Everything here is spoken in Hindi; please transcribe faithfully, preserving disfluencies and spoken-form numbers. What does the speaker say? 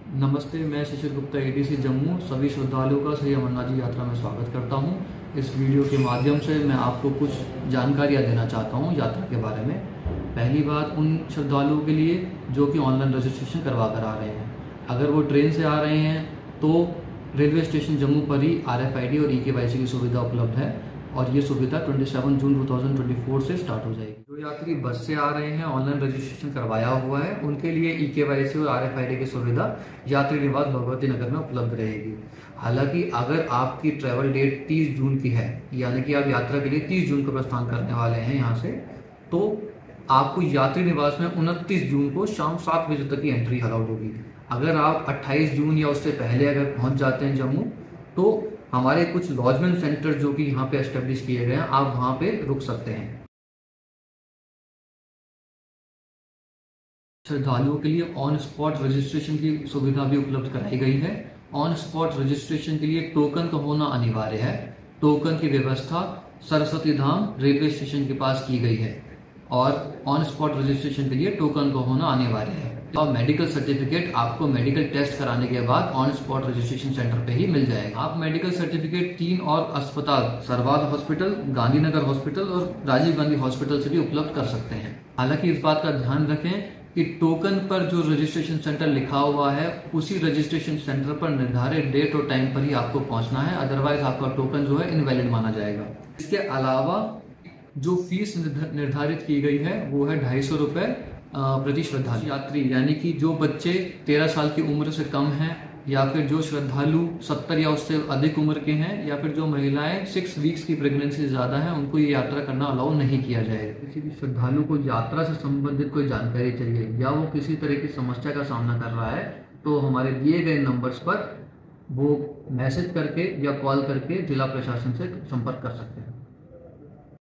नमस्ते, मैं शिशिर गुप्ता एडीसी जम्मू सभी श्रद्धालुओं का श्री अमरनाथ जी यात्रा में स्वागत करता हूं। इस वीडियो के माध्यम से मैं आपको कुछ जानकारियां देना चाहता हूं यात्रा के बारे में। पहली बात उन श्रद्धालुओं के लिए जो कि ऑनलाइन रजिस्ट्रेशन करवा कर आ रहे हैं। अगर वो ट्रेन से आ रहे हैं तो रेलवे स्टेशन जम्मू पर ही आर एफ आई डी और ई के वाई सी की सुविधा उपलब्ध है और ये सुविधा सत्ताईस जून दो हज़ार चौबीस से स्टार्ट हो जाएगी। जो यात्री बस से आ रहे हैं ऑनलाइन रजिस्ट्रेशन करवाया हुआ है उनके लिए ई के वाई सी और आर एफ आई डी की सुविधा यात्री निवास भगवती नगर में उपलब्ध रहेगी। हालांकि अगर आपकी ट्रैवल डेट तीस जून की है, यानी कि आप यात्रा के लिए तीस जून को प्रस्थान करने वाले हैं यहाँ से, तो आपको यात्री निवास में उनतीस जून को शाम सात बजे तक की एंट्री अलाउड होगी। अगर आप अट्ठाईस जून या उससे पहले अगर पहुंच जाते हैं जम्मू, तो हमारे कुछ लॉजमेंट सेंटर जो कि यहाँ पे एस्टेब्लिश किए गए हैं, आप वहाँ पे रुक सकते हैं। श्रद्धालुओं के लिए ऑन स्पॉट रजिस्ट्रेशन की सुविधा भी उपलब्ध कराई गई है। ऑन स्पॉट रजिस्ट्रेशन के लिए टोकन का होना अनिवार्य है। टोकन की व्यवस्था सरस्वती धाम रेलवे स्टेशन के पास की गई है और ऑन स्पॉट रजिस्ट्रेशन के लिए टोकन का होना अनिवार्य है। और मेडिकल सर्टिफिकेट आपको मेडिकल टेस्ट कराने के बाद ऑन स्पॉट रजिस्ट्रेशन सेंटर पे ही मिल जाएगा। आप मेडिकल सर्टिफिकेट तीन और अस्पताल, सरवाद हॉस्पिटल, गांधीनगर हॉस्पिटल और राजीव गांधी हॉस्पिटल से भी उपलब्ध कर सकते हैं। हालांकि इस बात का ध्यान रखें कि टोकन पर जो रजिस्ट्रेशन सेंटर लिखा हुआ है उसी रजिस्ट्रेशन सेंटर पर निर्धारित डेट और टाइम पर ही आपको पहुंचना है, अदरवाइज आपका टोकन जो है इनवैलिड माना जाएगा। इसके अलावा जो फीस निर्धारित की गई है वो है ढाई सौ रुपए प्रति श्रद्धालु यात्री, यानी कि जो बच्चे तेरह साल की उम्र से कम हैं या फिर जो श्रद्धालु सत्तर या उससे अधिक उम्र के हैं या फिर जो महिलाएं सिक्स वीक्स की प्रेगनेंसी से ज्यादा है, उनको ये यात्रा करना अलाउ नहीं किया जाएगा। किसी भी श्रद्धालु को यात्रा से संबंधित कोई जानकारी चाहिए या वो किसी तरह की समस्या का सामना कर रहा है तो हमारे दिए गए नंबर्स पर वो मैसेज करके या कॉल करके जिला प्रशासन से संपर्क कर सकते हैं।